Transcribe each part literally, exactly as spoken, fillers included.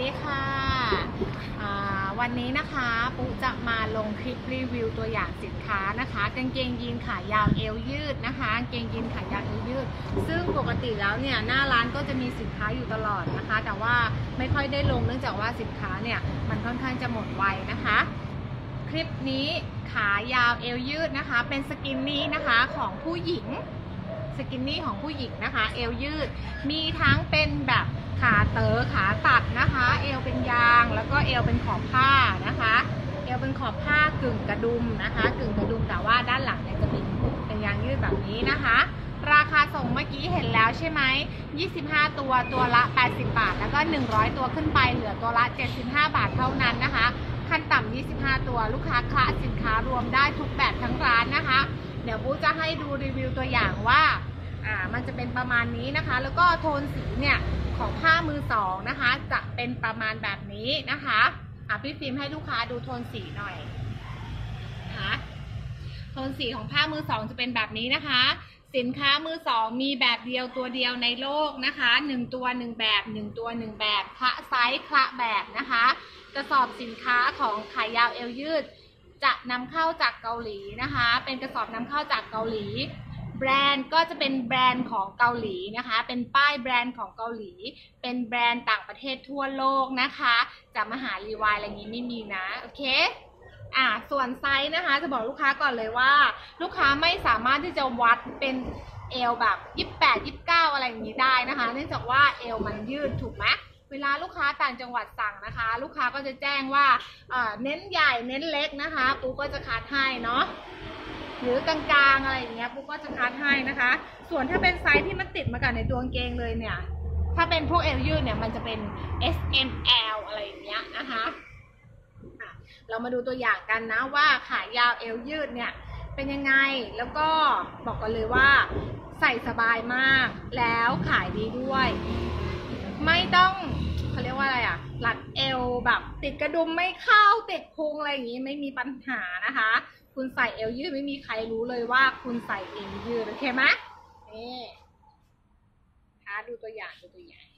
ดีค่ะวันนี้นะคะปุ๊จะมาลงคลิปรีวิวตัวอย่างสินค้านะคะกางเกงยีนขายาวเอวยืดนะคะกางเกงยีนขายาวเอวยืดซึ่งปกติแล้วเนี่ยหน้าร้านก็จะมีสินค้าอยู่ตลอดนะคะแต่ว่าไม่ค่อยได้ลงเนื่องจากว่าสินค้าเนี่ยมันค่อนข้างจะหมดไวนะคะคลิปนี้ขายาวเอวยืดนะคะเป็นสกินนี่นะคะของผู้หญิงสกินนี่ของผู้หญิงนะคะเอวยืดมีทั้งเป็นแบบขาเต๋อขาตัดนะคะเอวเป็นยางแล้วก็เอวเป็นขอบผ้านะคะเอวเป็นขอบผ้ากึ่งกระดุมนะคะกึ่งกระดุมแต่ว่าด้านหลังเนี่ยจะเป็นเป็นยางยืดแบบนี้นะคะราคาส่งเมื่อกี้เห็นแล้วใช่ไหมยี่สิบห้าตัวตัวละแปดสิบบาทแล้วก็หนึ่งร้อยตัวขึ้นไปเหลือตัวละเจ็ดสิบห้าบาทเท่านั้นนะคะขั้นต่ำยี่สิบห้าตัวลูกค้าคละสินค้ารวมได้ทุกแบบทั้งร้านนะคะเดี๋ยวบูจะให้ดูรีวิวตัวอย่างว่าอ่ามันจะเป็นประมาณนี้นะคะแล้วก็โทนสีเนี่ยของผ้ามือสองนะคะจะเป็นประมาณแบบนี้นะคะอ่ะพี่ฟิล์มให้ลูกค้าดูโทนสีหน่อยนะคะโทนสีของผ้ามือสองจะเป็นแบบนี้นะคะสินค้ามือสองมีแบบเดียวตัวเดียวในโลกนะคะหนึ่งตัวหนึ่งแบบหนึ่งตัวหนึ่งแบบคละไซส์คละแบบนะคะกระสอบสินค้าของขายาวเอวยืดจะนำเข้าจากเกาหลีนะคะเป็นกระสอบนำเข้าจากเกาหลีแบรนด์ก็จะเป็นแบรนด์ของเกาหลีนะคะเป็นป้ายแบรนด์ของเกาหลีเป็นแบรนด์ต่างประเทศทั่วโลกนะคะจะมาหารีวายอะไรอย่างนี้ไม่มีนะโอเคอ่าส่วนไซส์นะคะจะบอกลูกค้าก่อนเลยว่าลูกค้าไม่สามารถที่จะวัดเป็นเอวแบบยี่สิบแปด ยี่สิบเก้าอะไรอย่างนี้ได้นะคะเนื่องจากว่าเอวมันยืดถูกไหมเวลาลูกค้าต่างจังหวัดสั่งนะคะลูกค้าก็จะแจ้งว่าเอ่อเน้นใหญ่เน้นเล็กนะคะปูก็จะคัดให้เนาะหรือกลางๆอะไรอย่างเงี้ยปุ๊กก็จะคัดให้นะคะส่วนถ้าเป็นไซส์ที่มันติดมากับในตัวกางเกงเลยเนี่ยถ้าเป็นพวกเอวยืดเนี่ยมันจะเป็น เอส เอ็ม แอล อะไรอย่างเงี้ยนะคะเรามาดูตัวอย่างกันนะว่าขายาวเอวยืดเนี่ยเป็นยังไงแล้วก็บอกกันเลยว่าใส่สบายมากแล้วขายดีด้วยไม่ต้องเขาเรียกว่าอะไรอ่ะรัดเอวแบบติดกระดุมไม่เข้าติดพุงอะไรอย่างงี้ไม่มีปัญหานะคะคุณใส่เอวยืดไม่มีใครรู้เลยว่าคุณใส่เอวยืดโอเคไหมนี่ค่ะดูตัวอย่างดูตัวอย่าง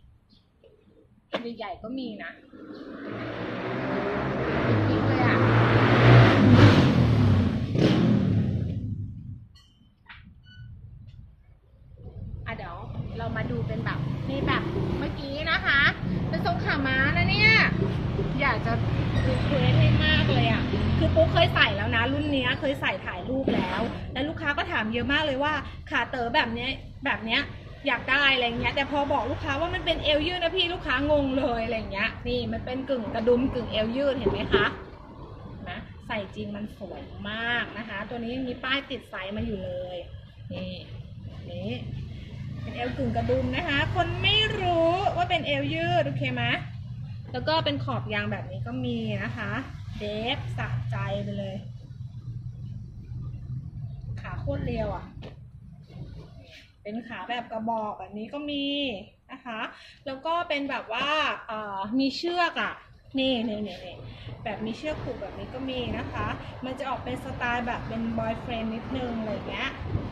ใหญ่ๆก็มีนะจริงเลยอ่ะอ่ะเดี๋ยวเรามาดูเป็นแบบนี่แบบเมื่อกี้นะคะเป็นทรงขาม้านะเนี่ยอยากจะรีเควสให้มากเลยอ่ะคือปุ๊กเคยใส่แล้วนะรุ่นนี้เคยใส่ถ่ายรูปแล้วแล้วลูกค้าก็ถามเยอะมากเลยว่าขาเต๋อแบบนี้แบบเนี้ยอยากได้อะไรเงี้ยแต่พอบอกลูกค้าว่ามันเป็นเอวยืดนะพี่ลูกค้างงเลยอะไรเงี้ยนี่มันเป็นกึ่งกระดุมกึ่งเอวยืดเห็นไหมคะนะใส่จริงมันสวยมากนะคะตัวนี้มีป้ายติดไซส์มาอยู่เลยนี่นี่เป็นเอวกึ่งกระดุมนะคะคนไม่รู้ว่าเป็นเอวยืดโอเคไหมแล้วก็เป็นขอบยางแบบนี้ก็มีนะคะเดฟสะใจไปเลยขาโคตรเรียวอ่ะเป็นขาแบบกระบอกแบบนี้ก็มีนะคะแล้วก็เป็นแบบว่าเอ่อมีเชือกอ่ะนี่นี่นี่นี่แบบมีเชือกผูกแบบนี้ก็มีนะคะมันจะออกเป็นสไตล์แบบเป็นบอยเฟรนด์นิดนึงอะไรเงี้ย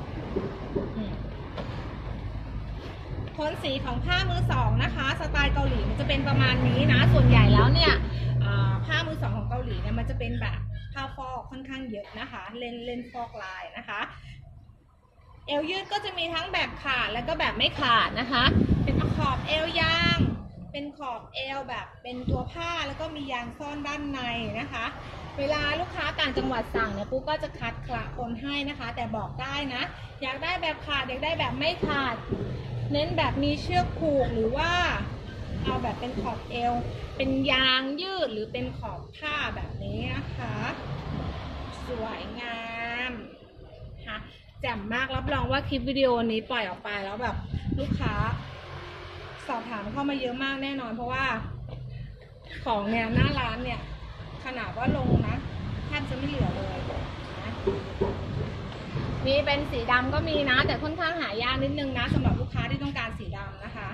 โทนสีของผ้ามือสองนะคะสไตล์เกาหลีมันจะเป็นประมาณนี้นะส่วนใหญ่แล้วเนี่ยผ้ามือสองของเกาหลีเนี่ยมันจะเป็นแบบผ้าฟอกค่อนข้างเยอะนะคะเล่นเล่นฟอกลายนะคะเอวยืดก็จะมีทั้งแบบขาดแล้วก็แบบไม่ขาดนะคะเป็นขอบเอวยางเป็นขอบเอวแบบเป็นตัวผ้าแล้วก็มียางซ่อนด้านในนะคะเวลาลูกค้าต่างจังหวัดสั่งเนี่ยปุ๊กก็จะคัดคละปนให้นะคะแต่บอกได้นะอยากได้แบบขาดอยากได้แบบไม่ขาดเน้นแบบมีเชือกผูกหรือว่าเอาแบบเป็นขอบเอวเป็นยางยืดหรือเป็นขอบผ้าแบบนี้นะคะสวยงามค่ะแจ่มมากรับรองว่าคลิปวิดีโอนี้ปล่อยออกไปแล้วแบบลูกค้าสอบถามเข้ามาเยอะมากแน่นอนเพราะว่าของเนี่ยหน้าร้านเนี่ยขนาดว่าลงนะแทบจะไม่เหลือเลยนะมีเป็นสีดำก็มีนะแต่ค่อนข้างหายากนิดนึงนะสำหรับลูกค้าที่ต้องการสีดำนะคะ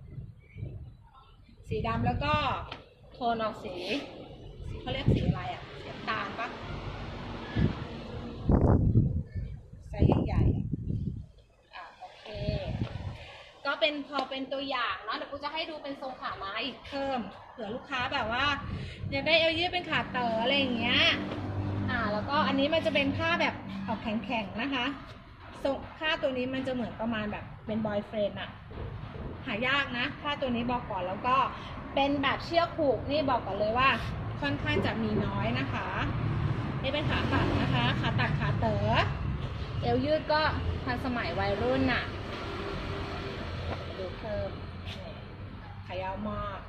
สีดำแล้วก็โทนออกสีเขาเรียกสีอะไรอ่ะสีตาลปะไซส์ใหญ่ๆอ่ะโอเคก็เป็นพอเป็นตัวอย่างเนาะเดี๋ยวกูจะให้ดูเป็นทรงขาม้าอีกเพิ่มผื่อลูกค้าแบบว่าอยากได้เอวยืดเป็นขาเต๋ออะไรอย่างเงี้ยอ่าแล้วก็อันนี้มันจะเป็นผ้าแบบออกแข็งๆนะคะทรงผ้าตัวนี้มันจะเหมือนประมาณแบบเป็นบอยเฟรนด์อะหายากนะผ้าตัวนี้บอกก่อนแล้วก็เป็นแบบเชือกผูกนี่บอกก่อนเลยว่าค่อนข้างจะมีน้อยนะคะนี่เป็นขาตัดนะคะขาตัดขาเต๋อเอวยืดก็ทันสมัยวัยรุ่นน่ะดูเพิ่มขายาวมาก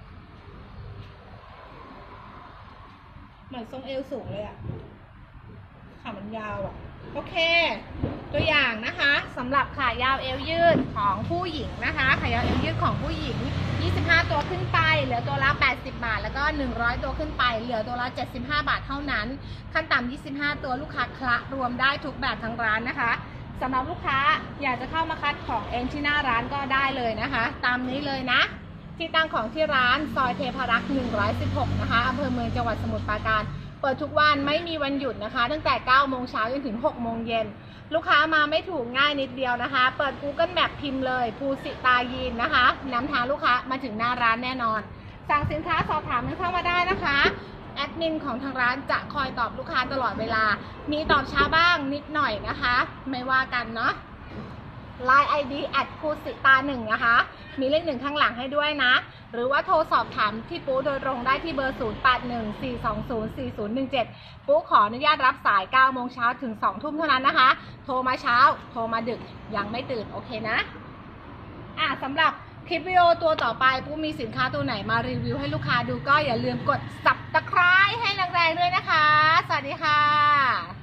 เหมือนทรงเอวสูงเลยอะขามันยาวอะโอเคตัวอย่างนะคะสำหรับขายาวเอวยืดของผู้หญิงนะคะขายาวเอวยืดของผู้หญิงยี่สิบห้าตัวขึ้นไปเหลือตัวละแปดสิบบาทแล้วก็หนึ่งร้อยตัวขึ้นไปเหลือตัวละเจ็ดสิบห้าบาทเท่านั้นขั้นต่ำยี่สิบห้าตัวลูกค้าคละรวมได้ทุกแบบทั้งร้านนะคะสำหรับลูกค้าอยากจะเข้ามาคัดของเองที่หน้าร้านก็ได้เลยนะคะตามนี้เลยนะที่ตั้งของที่ร้านซอยเทพารักษ์หนึ่งร้อยสิบหกนะคะอำเภอเมืองจังหวัดสมุทรปราการเปิดทุกวันไม่มีวันหยุดนะคะตั้งแต่เก้าโมงเช้าจนถึงหกโมงเย็นลูกค้ามาไม่ถูกง่ายนิดเดียวนะคะเปิด Google Map พิมพ์เลยภูสิตายีนนะคะนำทางลูกค้ามาถึงหน้าร้านแน่นอนสั่งสินค้าสอบถามกันเข้ามาได้นะคะแอดมินของทางร้านจะคอยตอบลูกค้าตลอดเวลามีตอบช้าบ้างนิดหน่อยนะคะไม่ว่ากันเนาะไลน์ ไอ ดี แอทภูสิตาหนึ่งนะคะมีเลขหนึ่งข้างหลังให้ด้วยนะหรือว่าโทรสอบถามที่ปุ๊โดยตรงได้ที่เบอร์ศูนย์ แปด หนึ่ง สี่ สอง ศูนย์ สี่ ศูนย์ หนึ่ง เจ็ดปุ๊ขออนุญาตรับสายเก้าโมงเช้าถึงสองทุ่มเท่านั้นนะคะโทรมาเช้าโทรมาดึกยังไม่ตื่นโอเคนะอ่ะสำหรับคลิปวิดีโอตัวต่อไปปุ๊มีสินค้าตัวไหนมารีวิวให้ลูกค้าดูก็อย่าลืมกด ซับสไครบ์ ให้แรงๆด้วยนะคะสวัสดีค่ะ